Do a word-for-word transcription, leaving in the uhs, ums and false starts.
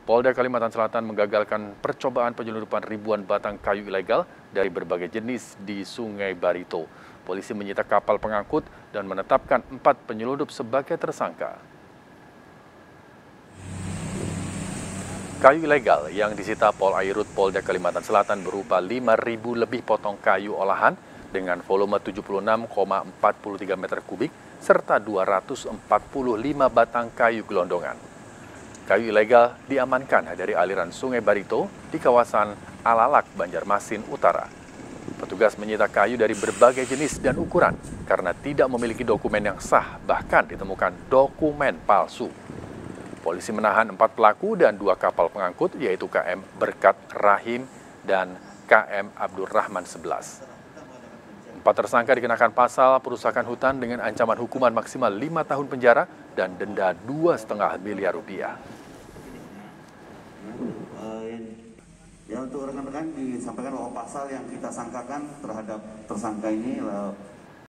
Polda Kalimantan Selatan menggagalkan percobaan penyelundupan ribuan batang kayu ilegal dari berbagai jenis di Sungai Barito. Polisi menyita kapal pengangkut dan menetapkan empat penyelundup sebagai tersangka. Kayu ilegal yang disita Pol Airut Polda Kalimantan Selatan berupa lima ribu lebih potong kayu olahan dengan volume tujuh puluh enam koma empat tiga meter kubik serta dua ratus empat puluh lima batang kayu gelondongan. Kayu ilegal diamankan dari aliran Sungai Barito di kawasan Alalak, Banjarmasin Utara. Petugas menyita kayu dari berbagai jenis dan ukuran karena tidak memiliki dokumen yang sah, bahkan ditemukan dokumen palsu. Polisi menahan empat pelaku dan dua kapal pengangkut, yaitu K M Berkat Rahim dan K M Abdurrahman sebelas. Empat tersangka dikenakan pasal perusakan hutan dengan ancaman hukuman maksimal lima tahun penjara dan denda dua koma lima miliar rupiah. Ya, untuk rekan-rekan disampaikan bahwa pasal yang kita sangkakan terhadap tersangka ini